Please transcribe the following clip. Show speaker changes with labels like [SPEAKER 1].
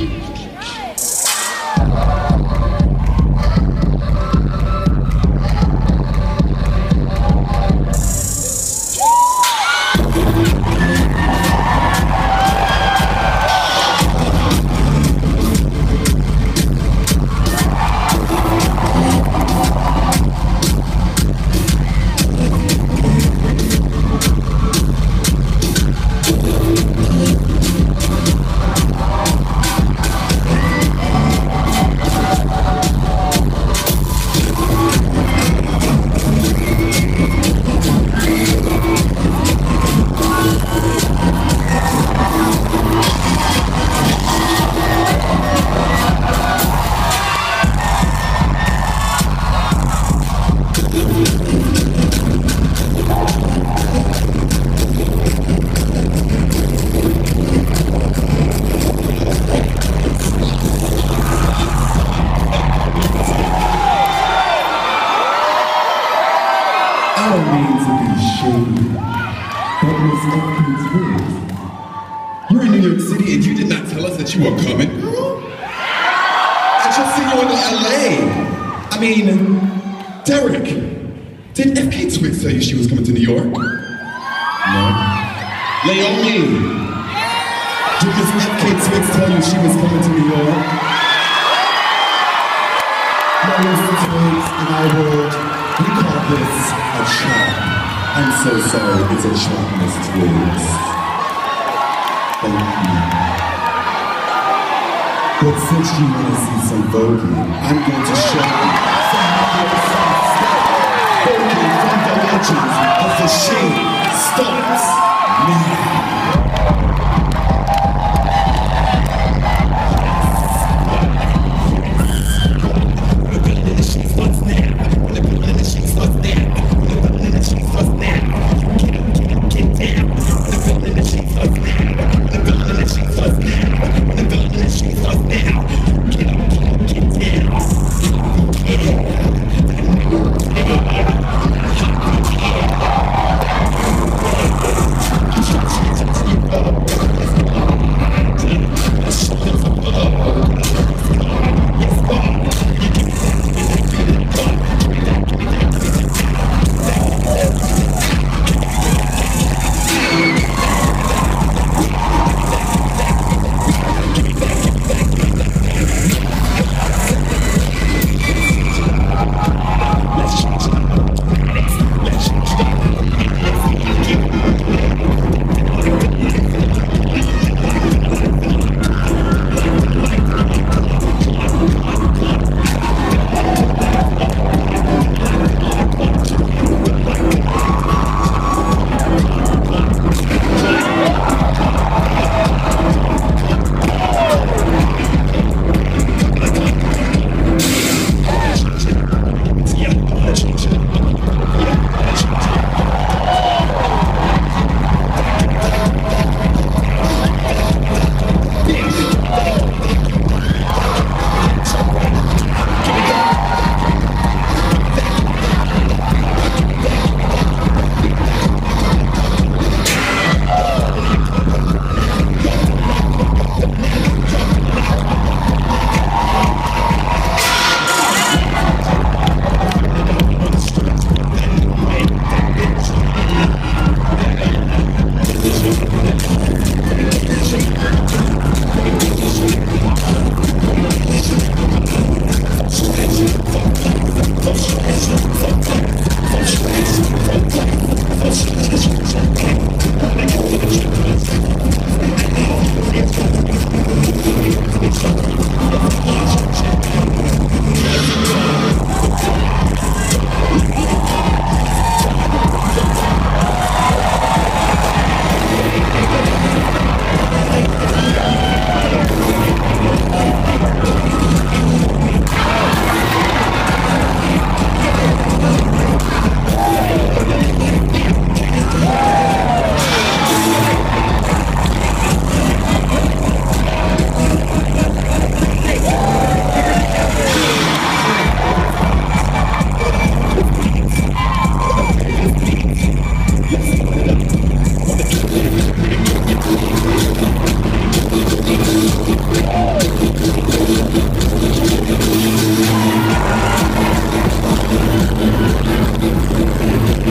[SPEAKER 1] You're in New York City and you did not tell us that you were coming, girl? I just see you in LA. I mean, Derek, did FK Twigs tell you she was coming to New York? No. Leonie, did Miss FK Twigs tell you she was coming to New York? No, Mr. Twigs, and I will, we call this a trap. I'm so sorry, it's a trap, Miss Twigs. Thank you. But since you want to see some voguing, I'm going to show you some of voguing from the legends of the shade starts now.